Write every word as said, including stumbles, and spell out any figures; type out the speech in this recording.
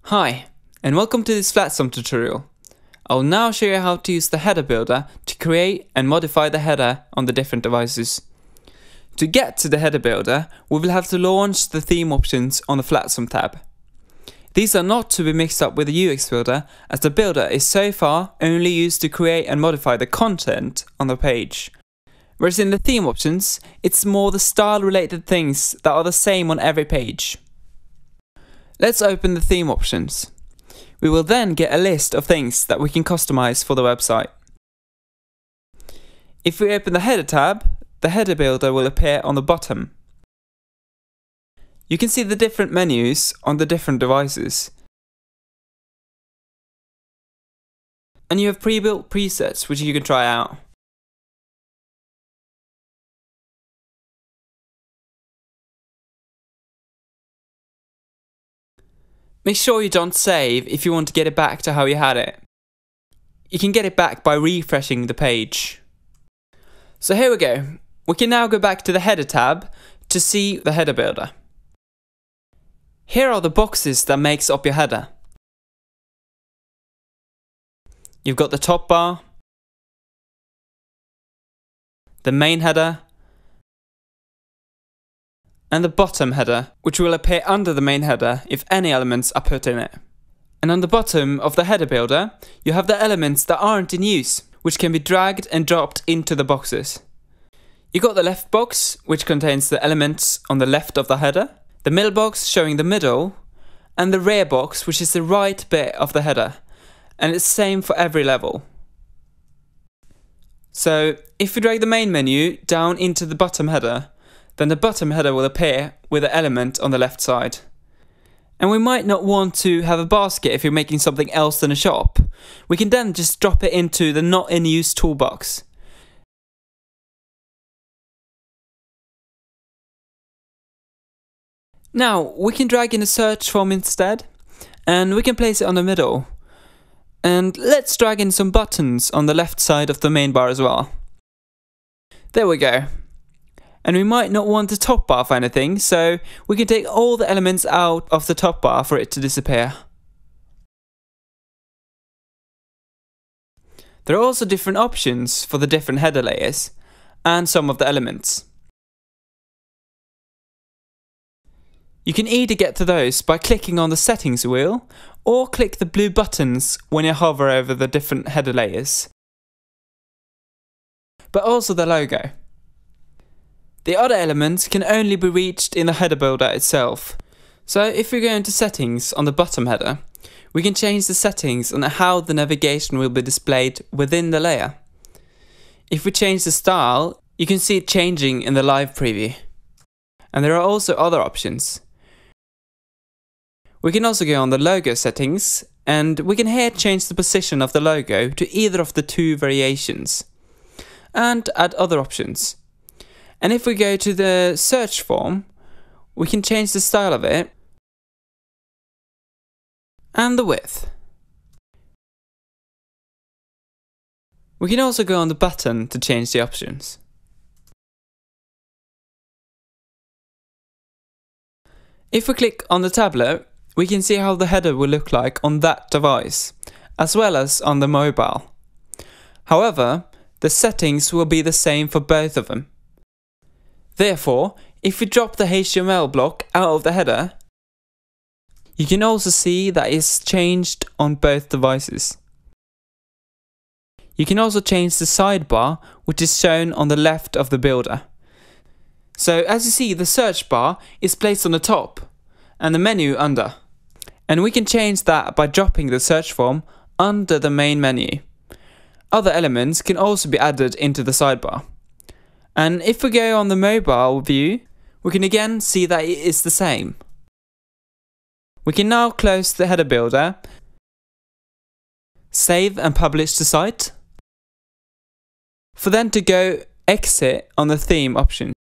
Hi, and welcome to this Flatsome tutorial. I'll now show you how to use the header builder to create and modify the header on the different devices. To get to the header builder, we will have to launch the theme options on the Flatsome tab. These are not to be mixed up with the U X builder, as the builder is so far only used to create and modify the content on the page. Whereas in the theme options, it's more the style related things that are the same on every page. Let's open the theme options. We will then get a list of things that we can customize for the website. If we open the header tab, the header builder will appear on the bottom. You can see the different menus on the different devices. And you have pre-built presets which you can try out. Make sure you don't save if you want to get it back to how you had it. You can get it back by refreshing the page. So here we go. We can now go back to the header tab to see the header builder. Here are the boxes that makes up your header. You've got the top bar, the main header, and the bottom header, which will appear under the main header if any elements are put in it. And on the bottom of the header builder, you have the elements that aren't in use, which can be dragged and dropped into the boxes. You got the left box, which contains the elements on the left of the header, the middle box showing the middle, and the rear box, which is the right bit of the header, and it's the same for every level. So if we drag the main menu down into the bottom header, then the bottom header will appear with the element on the left side. And we might not want to have a basket if you're making something else than a shop. We can then just drop it into the not in use toolbox. Now we can drag in a search form instead, and we can place it on the middle. And let's drag in some buttons on the left side of the main bar as well. There we go. And we might not want the top bar for anything, so we can take all the elements out of the top bar for it to disappear. There are also different options for the different header layers and some of the elements. You can either get to those by clicking on the settings wheel or click the blue buttons when you hover over the different header layers. But also the logo. The other elements can only be reached in the header builder itself. So if we go into settings on the bottom header, we can change the settings on how the navigation will be displayed within the layer. If we change the style, you can see it changing in the live preview. And there are also other options. We can also go on the logo settings, and we can here change the position of the logo to either of the two variations, and add other options. And if we go to the search form, we can change the style of it and the width. We can also go on the button to change the options. If we click on the tablet, we can see how the header will look like on that device, as well as on the mobile. However, the settings will be the same for both of them. Therefore, if we drop the H T M L block out of the header, you can also see that it's changed on both devices. You can also change the sidebar, which is shown on the left of the builder. So as you see, the search bar is placed on the top and the menu under. And we can change that by dropping the search form under the main menu. Other elements can also be added into the sidebar. And if we go on the mobile view, we can again see that it is the same. We can now close the header builder, save and publish the site, for then to go exit on the theme option.